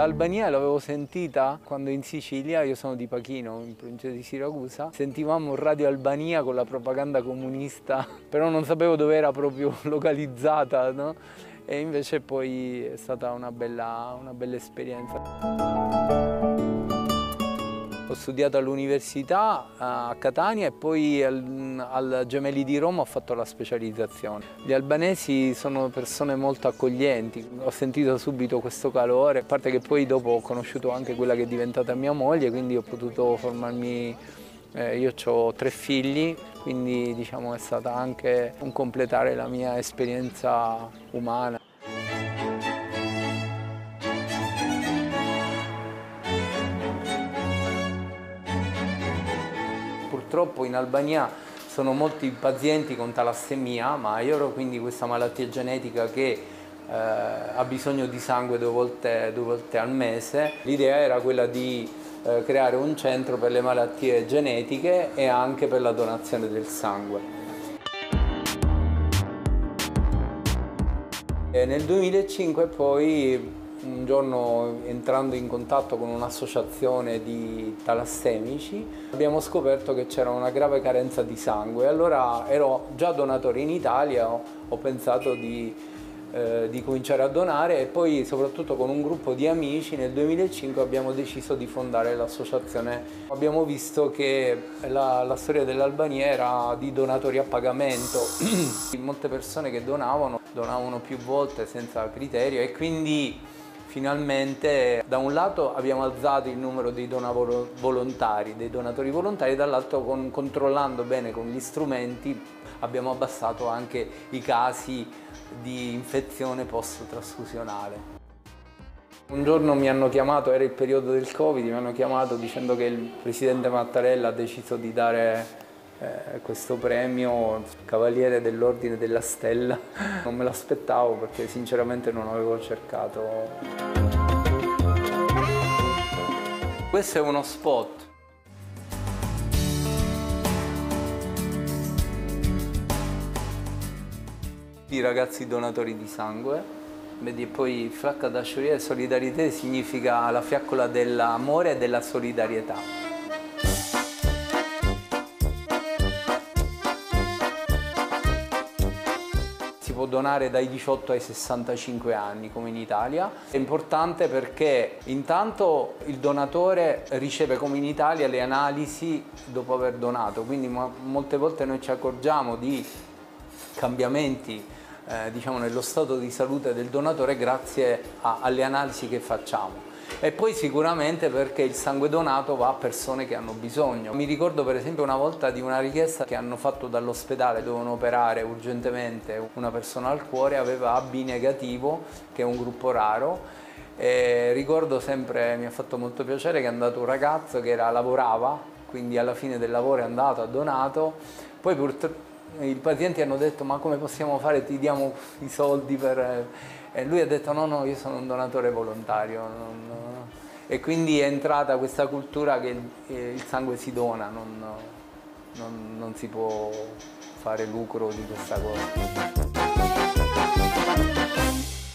L'Albania l'avevo sentita quando in Sicilia, io sono di Pachino, in provincia di Siracusa, sentivamo Radio Albania con la propaganda comunista, però non sapevo dove era proprio localizzata, no? E invece poi è stata una bella esperienza. Ho studiato all'università a Catania e poi al Gemelli di Roma ho fatto la specializzazione. Gli albanesi sono persone molto accoglienti, ho sentito subito questo calore, a parte che poi dopo ho conosciuto anche quella che è diventata mia moglie, quindi ho potuto formarmi, io ho 3 figli, quindi diciamo è stata anche un completare la mia esperienza umana. Purtroppo in Albania sono molti pazienti con talassemia maior, quindi questa malattia genetica che ha bisogno di sangue 2 volte al mese. L'idea era quella di creare un centro per le malattie genetiche e anche per la donazione del sangue. Nel 2005 poi, un giorno entrando in contatto con un'associazione di talassemici, abbiamo scoperto che c'era una grave carenza di sangue. Allora ero già donatore in Italia, ho pensato di cominciare a donare e poi soprattutto con un gruppo di amici nel 2005 abbiamo deciso di fondare l'associazione. Abbiamo visto che la storia dell'Albania era di donatori a pagamento, molte persone che donavano più volte senza criterio e quindi finalmente da un lato abbiamo alzato il numero dei donatori volontari, dall'altro controllando bene con gli strumenti abbiamo abbassato anche i casi di infezione post-trasfusionale. Un giorno mi hanno chiamato, era il periodo del Covid, mi hanno chiamato dicendo che il presidente Mattarella ha deciso di dare questo premio Cavaliere dell'Ordine della Stella. Non me l'aspettavo perché sinceramente non avevo cercato. Questo è uno spot. I ragazzi donatori di sangue, vedi, e poi Flacca da Sciuria Solidarité significa la fiaccola dell'amore e della solidarietà. Si può donare dai 18 ai 65 anni come in Italia. È importante perché intanto il donatore riceve come in Italia le analisi dopo aver donato, quindi molte volte noi ci accorgiamo di cambiamenti diciamo, nello stato di salute del donatore grazie alle analisi che facciamo. E poi sicuramente perché il sangue donato va a persone che hanno bisogno. Mi ricordo per esempio una volta di una richiesta che hanno fatto dall'ospedale, dovevano operare urgentemente una persona al cuore, aveva AB negativo, che è un gruppo raro. E ricordo sempre, mi ha fatto molto piacere, che è andato un ragazzo che lavorava, quindi alla fine del lavoro è andato, ha donato, poi purtroppo i pazienti hanno detto ma come possiamo fare, ti diamo i soldi per... E lui ha detto no, io sono un donatore volontario. E quindi è entrata questa cultura che il sangue si dona, non si può fare lucro di questa cosa.